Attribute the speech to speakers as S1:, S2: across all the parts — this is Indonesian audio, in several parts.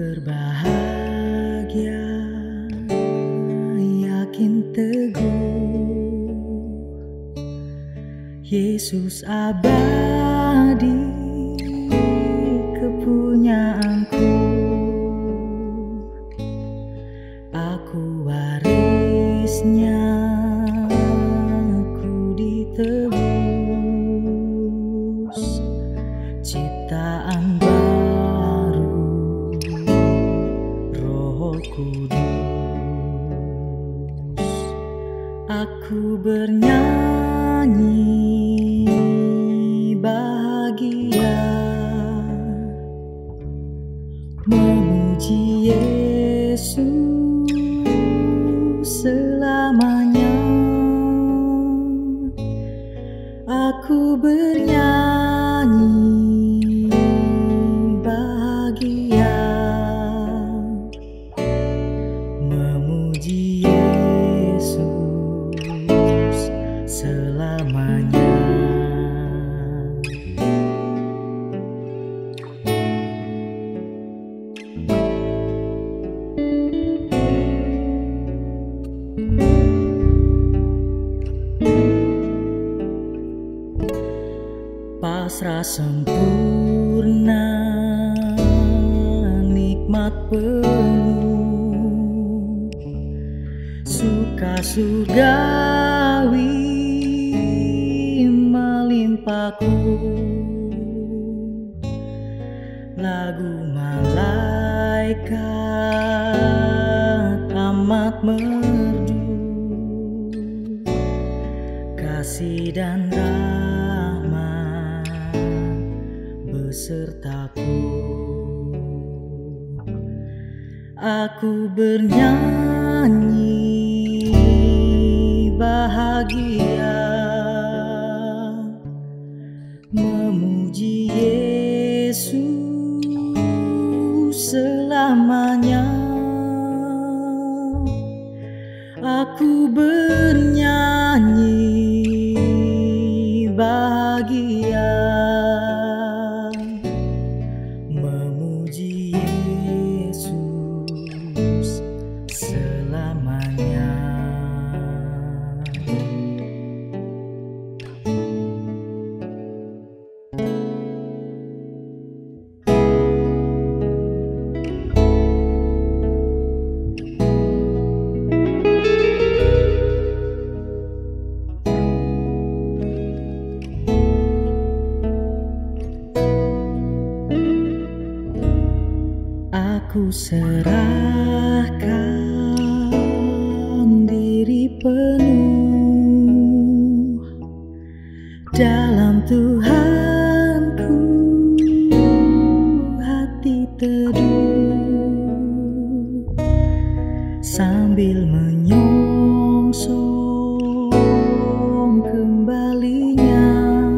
S1: berbahagia, yakin teguh, Yesus abadi kepunyaanku. Aku warisnya, ku ditebus, ciptaan baru, Roh Kudus. Aku bernyanyi bahagia, memuji Yesus selamanya. Aku bernyanyi bahagia, memuji Yesus selamanya. Pasrah sempurna, nikmat penuh, suka surgawi melimpahku. Lagu malaikat amat merdu, kasih dan rahmat besertaku. Aku bernyanyi bahagia, memuji Yesus selamanya. Aku bernyanyi bahagia, memuji Yesus selamanya. Aku serahkan diri penuh dalam Tuhanku, hati teduh sambil menyongsong kembalinya.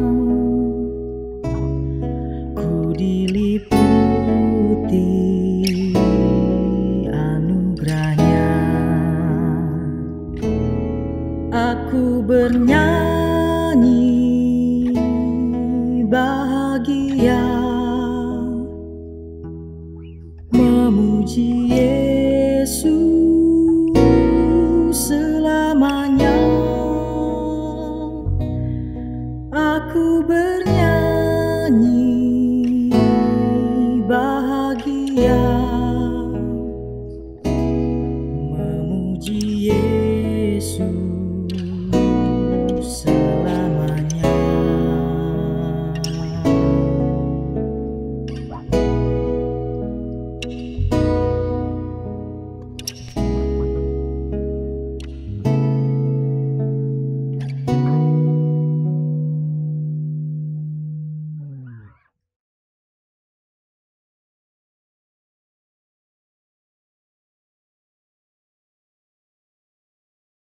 S1: Ku diliputi anugerahnya. Aku bernyanyi bahagia, memuji Yesus